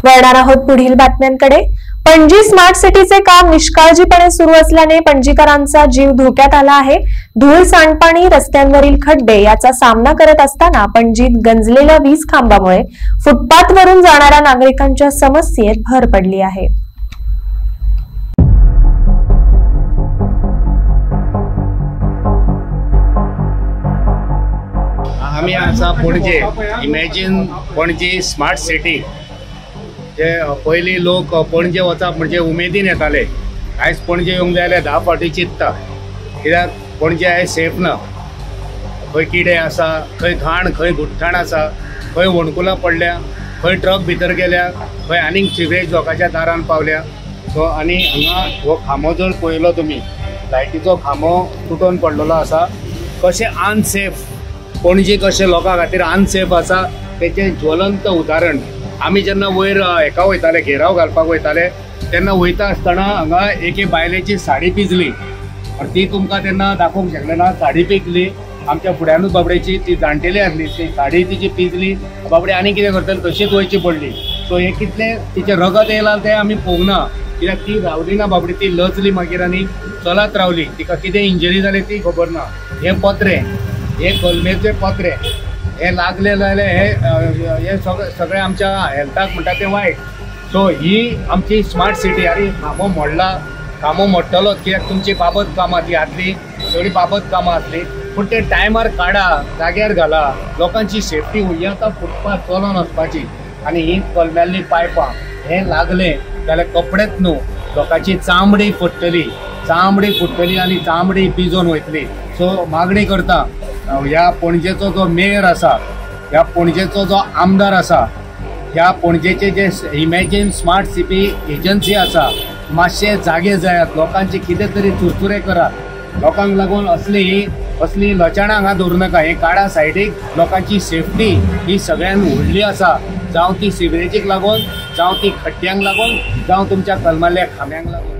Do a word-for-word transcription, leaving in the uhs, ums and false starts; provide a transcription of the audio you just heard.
वळणार आहोत पुढील बातम्यांकडे। पणजी स्मार्ट सिटीचे काम निष्काळजीपणे सुरू असल्याने पणजीकरांचा जीव धोक्यात आला आहे। धूळ, सांडपाणी, रस्त्यांवरील खड्डे याचा सामना करत असताना पणजीत गंजलेल्या वीज खांबामुळे फुटपाथवरून जाणाऱ्या नागरिकांच्या समस्येत भर पडली आहे। आम्ही आसा पणजे इमॅजिन पणजी स्मार्ट सिटी जे पयलीं लोक पणजे वचप म्हणजे उमेदीन येताले। आयज पणजे येवंक जाय जाल्यार धा फावटी चिंतता, कित्याक पणजे आयज सेफ ना। खंय किडे आसा, खंय घाण, खंय गुठ्ठाण आसा, खंय वणकुलां पडल्या, खंय ट्रक भितर गेल्या, खंय आनीक सिवेज लोकांच्या दारान पावल्या। सो आनी हांगा हो खांबो जर पळयलो तुमी, लायटीचो खांबो तुटून पडलेलो आसा। कशें अनसेफ पणजी कशें लोकां खातीर अनसेफ आसा तेचें ज्वलंत उदाहरण। आमी जेन्ना वयर हेका वयताले, घेराव घालपाक वयताले, तेन्ना वयता आसतना हांगा एके बायलेची साडी पिजली। ती तुमकां तेन्ना दाखोवंक शकलें ना, साडी पिजली आमच्या फुड्यानूच बाबडेची, ती जाणटेली आसली, ती साडी तिची पिजली, बाबडे आनी कितें करतली, तशीच वयची पडली। सो हे कितलें तिचें रगत येयलां तें आमी पळोवंक ना, कित्याक ती रावली ना बाबडी, ती लजली मागीर आनी चलत रावली, तिका कितें इंजरी जाली ती खबर ना। हे पत्रे, हे कलमेचे पत्रे हे लागले जाल्यार हे हे सगळे सगळे आमच्या हेल्थाक म्हणटा तें वायट। सो ही आमची स्मार्ट सिटी, अरे खांबो मोडला, खांबो मोडटलोच, कित्याक तुमची बाबत कामां ती आसली, सगळी बाबत कामां आसली, पूण ते टायमार काडा, जाग्यार घाला, लोकांची सेफ्टी ही आतां फुटपाथ चलोन वचपाची। आनी ही कलम्याल्ली पायपां हे लागले जाल्यार कपडेच न्हू, लोकांची चामडी फुट्टली, चामडी फुट्टली आनी चामडी पिजोन वयतली। सो मागणी करता ह्या पणजेचो जो मेयर आसा, ह्या पणजेचो जो आमदार आसा, ह्या पणजेचे जे इमॅजिन स्मार्ट सिटी एजन्सी आसा, मातशे जागे जायात, लोकांचे कितें तरी चुरचुरे करात। लोकांक लागून असली असली लचाणां हांगा दवरूं नाका, हे काडा सायडीक। लोकांची सेफ्टी ही सगळ्यान व्हडली आसा, जावं ती सिवरेजीक लागून, जावं ती खड्ड्यांक लागून, जावं तुमच्या कलमाल्या खांब्यांक लागून।